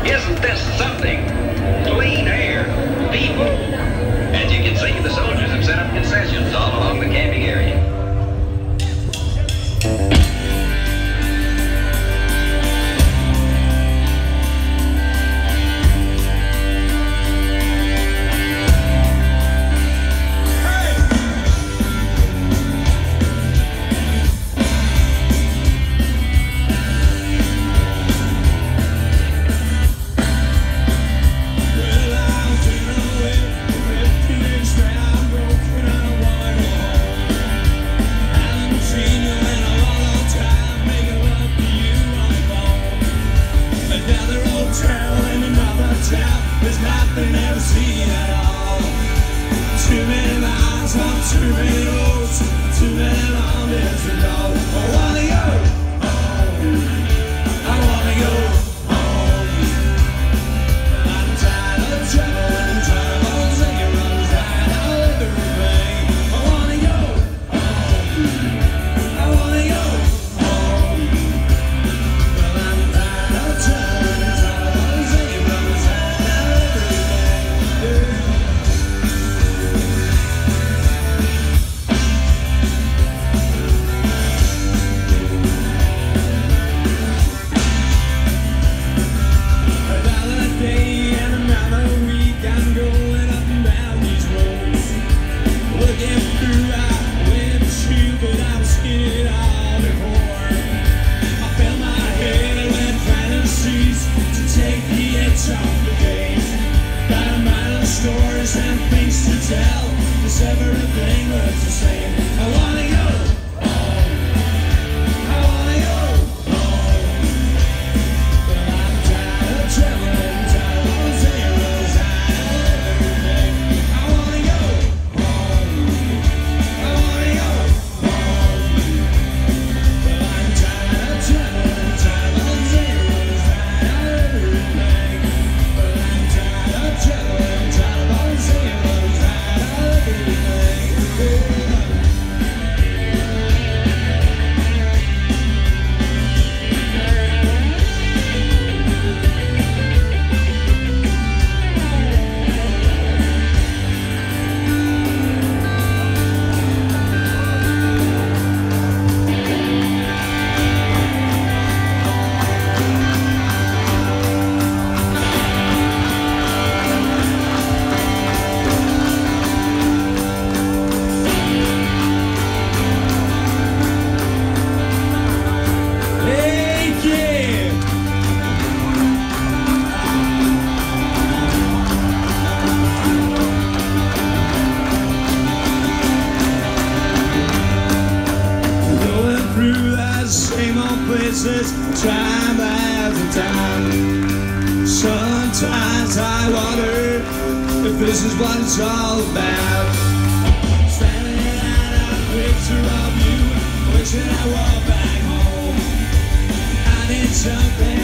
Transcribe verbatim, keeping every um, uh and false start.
Isn't this something? Clean air, people. As you can see, the soldiers have set up concessions all along the camping area. There's nothing ever seen at all. Too many miles on too many roads, too many long days to go. I wanna go home. I wanna go home. I'm tired of traveling, traveling, singing, running, tired of everything. I wanna go home. I wanna go home. Well, I'm tired of traveling, traveling, singing, running, tired. Another day and another week, I'm going up and down these roads, looking through our windshield, but I'm skinny all before. I fill my head with fantasies to take the edge off the days. Got a mind of stories and things to tell, 'cause everything looks the same. I wanna go home. I wanna go home. But I'm tired of traveling, tired of zeros, tired of everything. I wanna go home. I wanna go home. But I'm tired of traveling, tired of zeros, tired of everything. But I'm tired of traveling, tired of zeros, tired of everything. Hey, kid! Going through that same old places, time after time. Sometimes I wonder if this is what it's all about. Standing at a picture of you, wishing I walked back home. I need something